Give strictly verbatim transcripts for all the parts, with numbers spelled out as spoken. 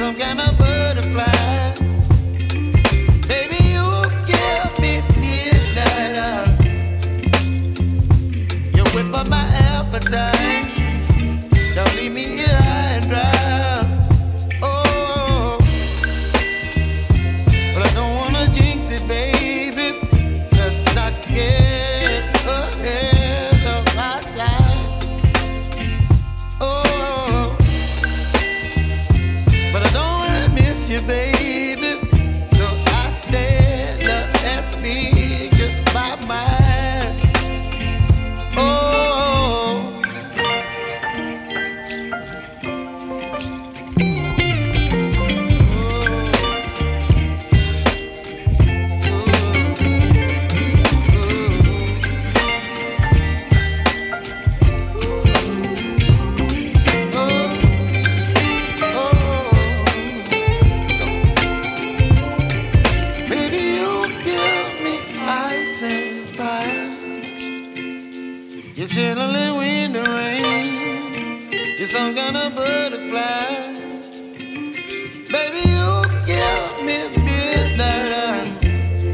some kind of butterfly. Baby, you give me midnight. You whip up my appetite. Don't leave me here high and dry. Oh, but I don't wanna jinx it, baby. Let's not get ahead of my time. Oh, but I don't wanna miss you, baby. So I stand up and speak just my mind. Oh. You're chilling in the rain. You're some kind of butterfly. Baby, you give me midnight.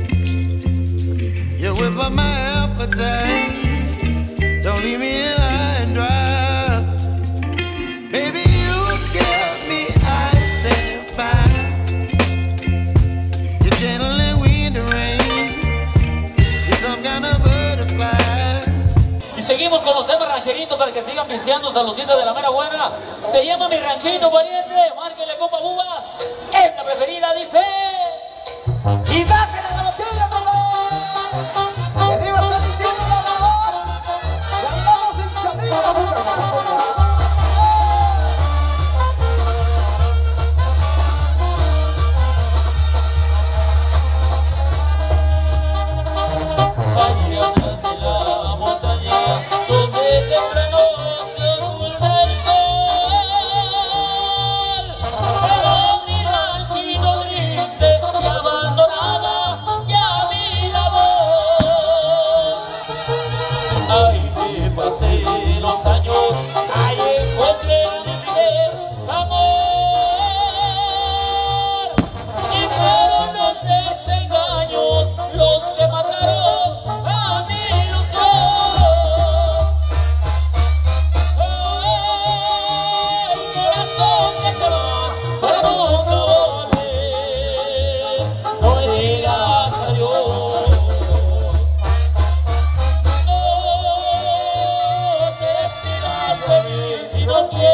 You whip up my appetite. Don't leave me here high and dry. Baby, you give me ice and fire. You're channeling wind and rain. You're some kind of butterfly. Seguimos con los temas rancheritos para que sigan pisteando saludcita de la mera buena. Se llama Mi Ranchito Pariente. Márquenle, compa Bubas. Es la preferida, dice. Y bájenle la botella, mamá. Y arriba San Isidro, mamá. Y andamos en Chamilla, muchachos. No